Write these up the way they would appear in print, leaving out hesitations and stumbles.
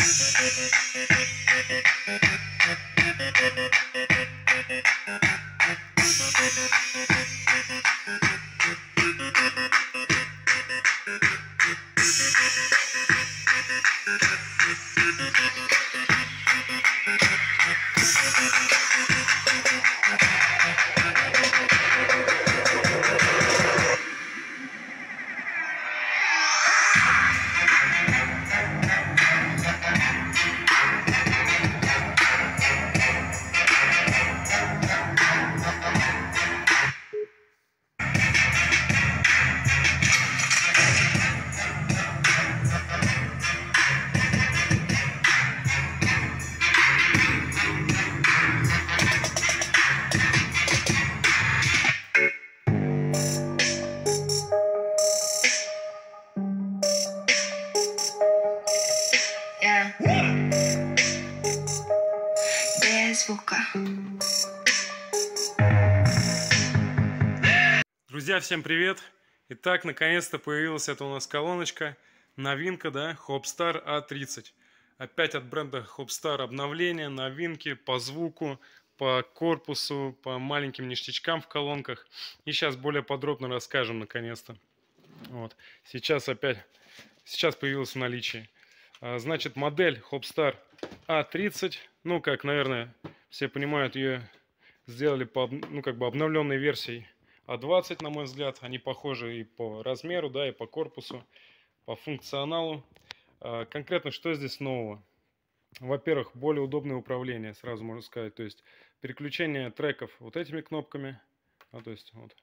Друзья, всем привет! Итак, наконец-то появилась эта у нас колоночка, новинка, да, Hopstar A30. Опять от бренда Hopstar обновление, новинки по звуку, по корпусу, по маленьким ништячкам в колонках. И сейчас более подробно расскажем, наконец-то. Вот. Сейчас появилась в наличии. Значит, модель Hopstar A30, ну, как, наверное, все понимают, ее сделали по, ну, как бы обновленной версией А20, на мой взгляд. Они похожи и по размеру, да, и по корпусу, по функционалу. Конкретно, что здесь нового? Во-первых, более удобное управление, сразу можно сказать. То есть переключение треков вот этими кнопками. То есть вот.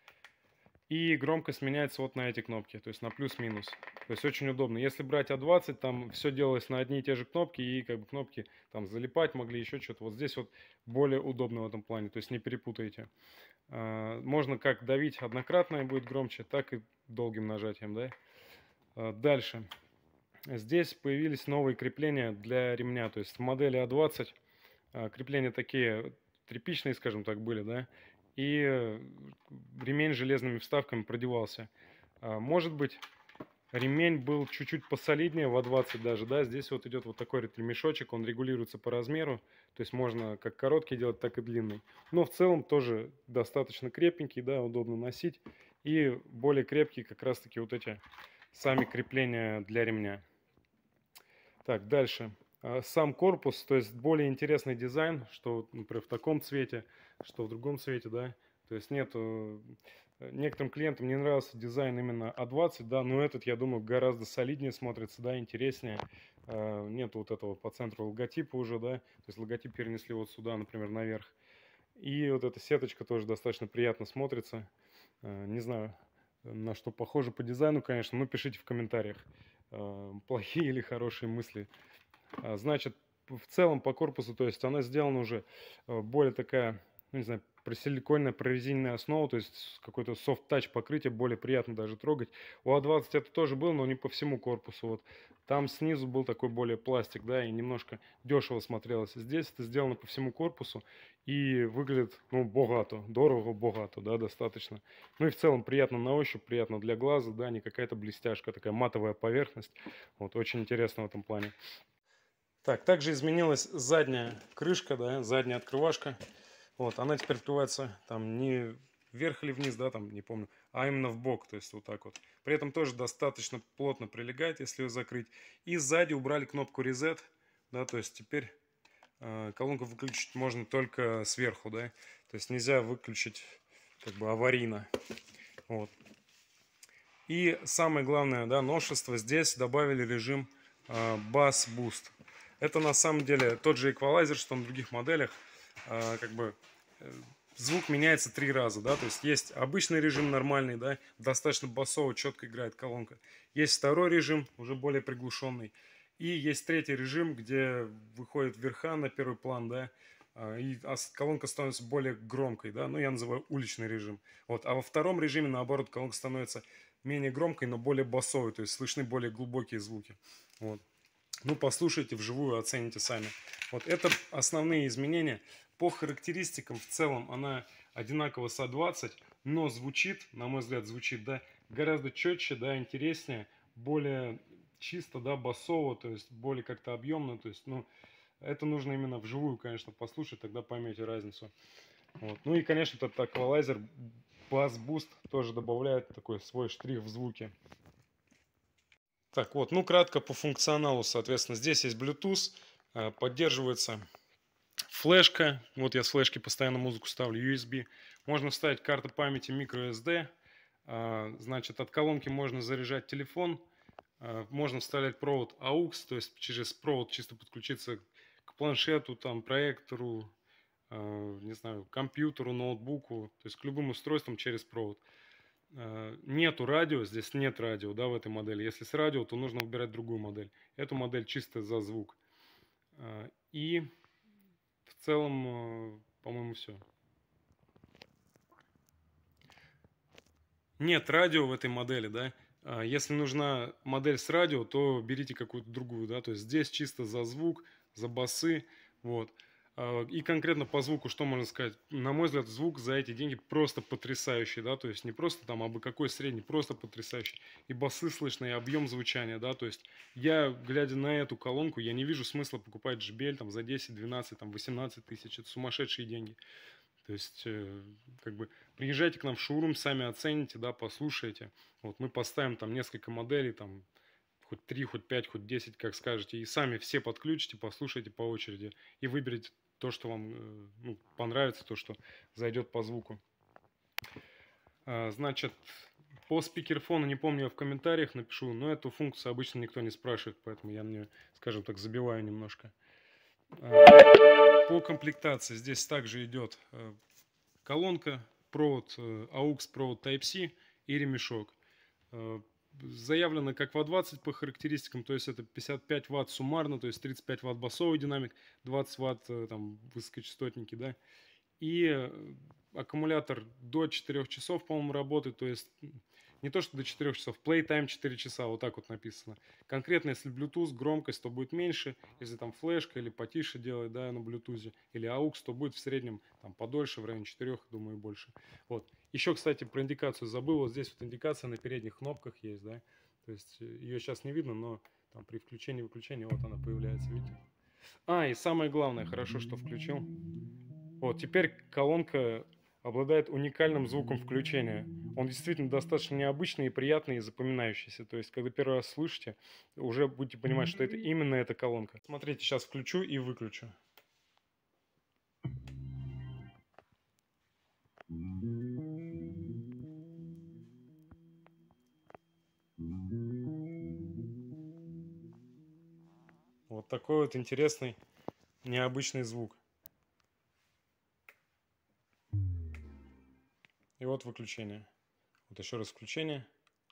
И громкость меняется вот на эти кнопки, то есть на плюс-минус. То есть очень удобно. Если брать А20, там все делалось на одни и те же кнопки, и как бы кнопки там залипать могли, еще что-то. Вот здесь вот более удобно в этом плане, то есть не перепутайте. Можно как давить однократно, и будет громче, так и долгим нажатием, да. Дальше. Здесь появились новые крепления для ремня, то есть в модели А20 крепления такие тряпичные, скажем так, были, да, и ремень с железными вставками продевался. Может быть, ремень был чуть-чуть посолиднее в А20 даже, да, здесь вот идет вот такой ремешочек, он регулируется по размеру, то есть можно как короткий делать, так и длинный. Но в целом тоже достаточно крепенький, да, удобно носить, и более крепкие как раз-таки вот эти сами крепления для ремня. Так, дальше. Сам корпус, то есть более интересный дизайн, что, например, в таком цвете, что в другом цвете, да. То есть нету... Некоторым клиентам не нравился дизайн именно А20, да, но этот, я думаю, гораздо солиднее смотрится, да, интереснее. Нету вот этого по центру логотипа уже, да, то есть логотип перенесли вот сюда, например, наверх. И вот эта сеточка тоже достаточно приятно смотрится. Не знаю, на что похоже по дизайну, конечно, но пишите в комментариях, плохие или хорошие мысли. Значит, в целом по корпусу, то есть она сделана уже более такая, ну, не знаю, просиликоненная, прорезиненная основа, то есть какой-то софт-тач покрытие, более приятно даже трогать. У А20 это тоже было, но не по всему корпусу. Вот. Там снизу был такой более пластик, да, и немножко дешево смотрелось. Здесь это сделано по всему корпусу и выглядит, ну, богато, дорого, богато, да, достаточно. Ну и в целом приятно на ощупь, приятно для глаза, да, не какая-то блестяшка, такая матовая поверхность. Вот, очень интересно в этом плане. Так, также изменилась задняя крышка, да, задняя открывашка. Вот, она теперь открывается там не вверх или вниз, да, там, не помню, а именно в бок, то есть вот так вот. При этом тоже достаточно плотно прилегает, если ее закрыть. И сзади убрали кнопку Reset, да, то есть теперь колонку выключить можно только сверху, да. То есть нельзя выключить как бы аварийно. Вот. И самое главное, да, новшество, здесь добавили режим Bass Boost. Это на самом деле тот же эквалайзер, что на других моделях. Как бы звук меняется 3 раза, да, то есть обычный режим нормальный, да, достаточно басово, четко играет колонка. Есть второй режим, уже более приглушенный. И есть третий режим, где выходит верха на первый план, да, и колонка становится более громкой, да, ну я называю уличный режим. Вот, а во втором режиме, наоборот, колонка становится менее громкой, но более басовой, то есть слышны более глубокие звуки. Вот. Ну, послушайте вживую, оцените сами. Вот это основные изменения. По характеристикам в целом она одинакова с А20, но звучит, на мой взгляд, звучит, да, гораздо четче, да, интереснее, более чисто, да, басово, то есть более как-то объемно, то есть, ну, это нужно именно вживую, конечно, послушать, тогда поймете разницу. Вот. Ну и, конечно, этот эквалайзер Bass Boost тоже добавляет такой свой штрих в звуке. Так вот, ну кратко по функционалу, соответственно, здесь есть Bluetooth, поддерживается флешка, вот я с флешки постоянно музыку ставлю, USB, можно вставить карту памяти microSD, значит, от колонки можно заряжать телефон, можно вставлять провод AUX, то есть через провод чисто подключиться к планшету, там, проектору, не знаю, компьютеру, ноутбуку, то есть к любым устройствам через провод. Нету радио, здесь нет радио, да, в этой модели. Если с радио, то нужно выбирать другую модель. Эту модель чисто за звук. И в целом, по-моему, все. Нет радио в этой модели, да. Если нужна модель с радио, то берите какую-то другую, да. То есть здесь чисто за звук, за басы, вот. И конкретно по звуку, что можно сказать? На мой взгляд, звук за эти деньги просто потрясающий, да, то есть не просто там абы какой средний, просто потрясающий. И басы слышно, и объем звучания, да, то есть я, глядя на эту колонку, я не вижу смысла покупать JBL там за 10, 12, там 18 тысяч, это сумасшедшие деньги. То есть, как бы, приезжайте к нам в шоурум, сами оцените, да, послушайте. Вот мы поставим там несколько моделей, там, хоть 3, хоть 5, хоть 10, как скажете, и сами все подключите, послушайте по очереди и выберите то, что вам ну, понравится, то, что зайдет по звуку. Значит, по спикерфону, не помню, я в комментариях напишу, но эту функцию обычно никто не спрашивает, поэтому я мне, скажем так, забиваю немножко. По комплектации здесь также идет колонка, провод AUX, провод Type-C и ремешок. Заявлено как V20 по характеристикам, то есть это 55 Вт суммарно, то есть 35 Вт басовый динамик, 20 Вт там высокочастотники, да. И аккумулятор до 4 часов, по-моему, работает, то есть не то, что до 4 часов, playtime 4 часа, вот так вот написано. Конкретно, если Bluetooth, громкость, то будет меньше, если там флешка или потише делать, да, на Bluetooth, или AUX, то будет в среднем там подольше, в районе 4, думаю, больше. Вот. Еще, кстати, про индикацию забыл, вот здесь вот индикация на передних кнопках есть, да, то есть ее сейчас не видно, но там при включении-выключении вот она появляется, видите. И самое главное, хорошо, что включил. Вот, теперь колонка обладает уникальным звуком включения. Он действительно достаточно необычный и приятный, и запоминающийся. То есть, когда первый раз слышите, уже будете понимать, что это именно эта колонка. Смотрите, сейчас включу и выключу. Вот такой вот интересный, необычный звук. И вот выключение. Вот еще раз включение.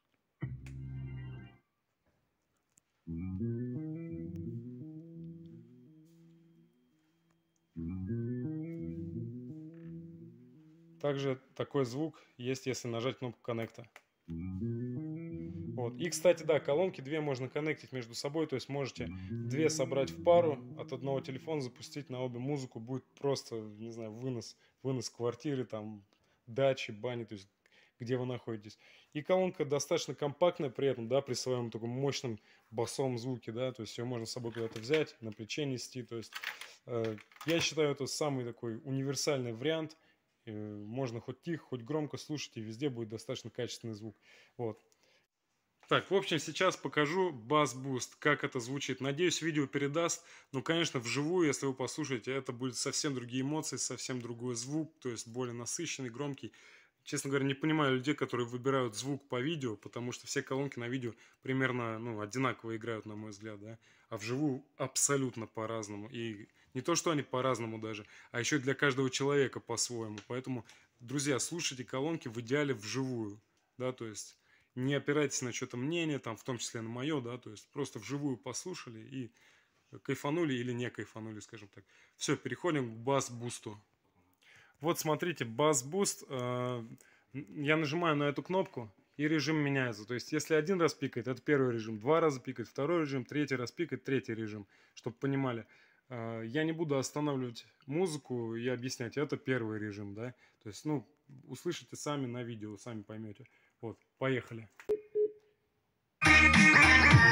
Также такой звук есть, если нажать кнопку коннекта. Вот. И, кстати, да, колонки две можно коннектить между собой, то есть можете две собрать в пару, от одного телефона запустить на обе музыку, будет просто, не знаю, вынос квартиры, там, дачи, бани, то есть где вы находитесь. И колонка достаточно компактная при этом, да, при своем таком мощном басовом звуке, да, то есть ее можно с собой куда-то взять, на плече нести, то есть я считаю, это самый такой универсальный вариант. Можно хоть тихо, хоть громко слушать, и везде будет достаточно качественный звук. Вот. Так, в общем, сейчас покажу Bass Boost, как это звучит. Надеюсь, видео передаст. Ну, конечно, вживую, если вы послушаете, это будет совсем другие эмоции, совсем другой звук, то есть более насыщенный, громкий. Честно говоря, не понимаю людей, которые выбирают звук по видео, потому что все колонки на видео примерно, ну, одинаково играют, на мой взгляд, да. А вживую абсолютно по-разному. И не то, что они по-разному даже, а еще для каждого человека по-своему. Поэтому, друзья, слушайте колонки в идеале вживую, да, то есть не опирайтесь на что-то мнение, там, в том числе на мое, да, то есть просто вживую послушали и кайфанули или не кайфанули, скажем так. Все, переходим к бас-бусту. Вот смотрите, бас-буст, я нажимаю на эту кнопку, и режим меняется. То есть, если один раз пикает, это первый режим, два раза пикает, второй режим, третий раз пикает, третий режим, чтобы понимали. Я не буду останавливать музыку и объяснять, это первый режим, да. То есть, ну, услышите сами на видео, сами поймете. Вот, поехали.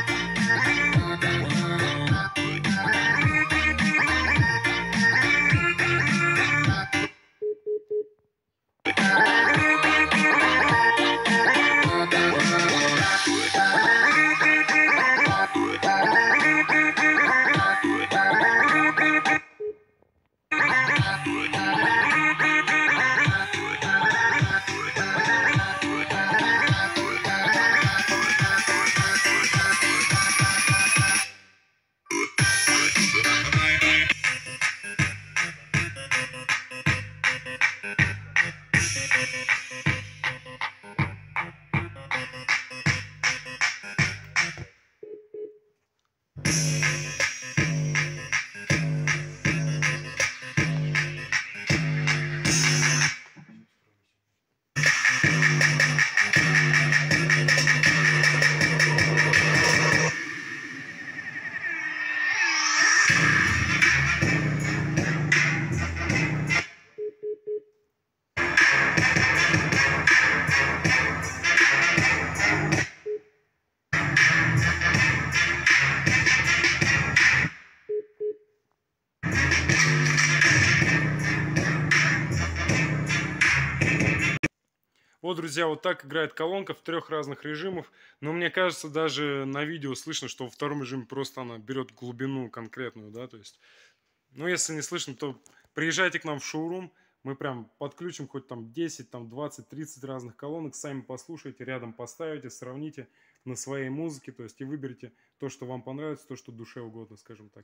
Вот, друзья, вот так играет колонка в 3 разных режимах. Но мне кажется, даже на видео слышно, что во втором режиме просто она берет глубину конкретную, да, то есть. Ну, если не слышно, то приезжайте к нам в шоурум. Мы прям подключим хоть там 10, там 20, 30 разных колонок. Сами послушайте, рядом поставите, сравните на своей музыке. То есть и выберите то, что вам понравится, то, что душе угодно, скажем так.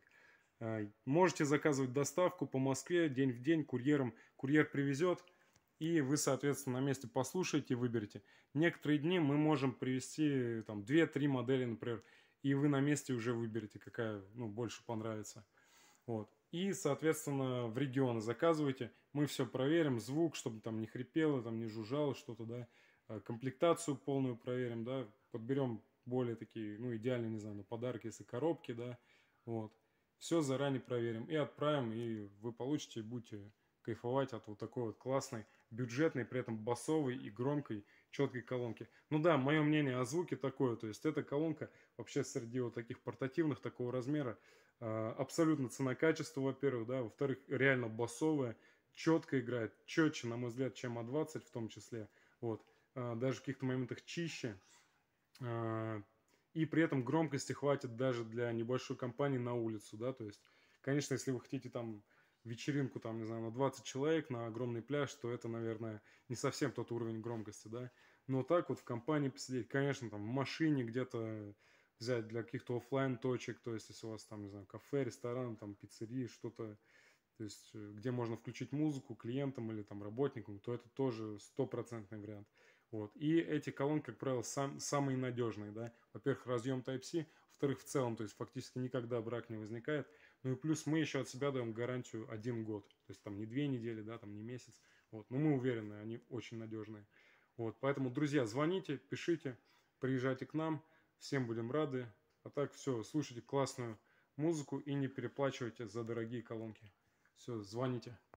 Можете заказывать доставку по Москве день в день курьером. Курьер привезет. И вы, соответственно, на месте послушаете и выберете. Некоторые дни мы можем привезти там 2-3 модели, например, и вы на месте уже выберете, какая больше понравится. Вот. И, соответственно, в регионы заказывайте. Мы все проверим, звук, чтобы там не хрипело, там не жужжало что-то, да. Комплектацию полную проверим, да. Подберем более такие, идеальные, не знаю, на подарки, если коробки, да. Вот. Все заранее проверим и отправим, и вы получите, будете кайфовать от вот такой вот классной, бюджетной, при этом басовой и громкой, четкой колонки. Ну да, мое мнение о звуке такое, то есть эта колонка вообще среди вот таких портативных такого размера абсолютно цена-качество, во-первых, да, во-вторых, реально басовая, четко играет, четче, на мой взгляд, чем А20 в том числе, вот, даже в каких-то моментах чище, и при этом громкости хватит даже для небольшой компании на улицу, да, то есть, конечно, если вы хотите там вечеринку, там, не знаю, на 20 человек на огромный пляж, то это, наверное, не совсем тот уровень громкости, да. Но так вот в компании посидеть, конечно, там в машине где-то взять для каких-то офлайн точек, то есть если у вас там, не знаю, кафе, ресторан, там пиццерии, что-то, то есть где можно включить музыку клиентам или там работникам, то это тоже стопроцентный вариант. Вот. И эти колонки, как правило, самые надежные, да. Во-первых, разъем Type-C, во-вторых, в целом, то есть фактически никогда брак не возникает. Ну и плюс мы еще от себя даем гарантию 1 год. То есть там не 2 недели, да, там не месяц. Вот. Но мы уверены, они очень надежные. Вот. Поэтому, друзья, звоните, пишите, приезжайте к нам. Всем будем рады. А так все, слушайте классную музыку и не переплачивайте за дорогие колонки. Все, звоните.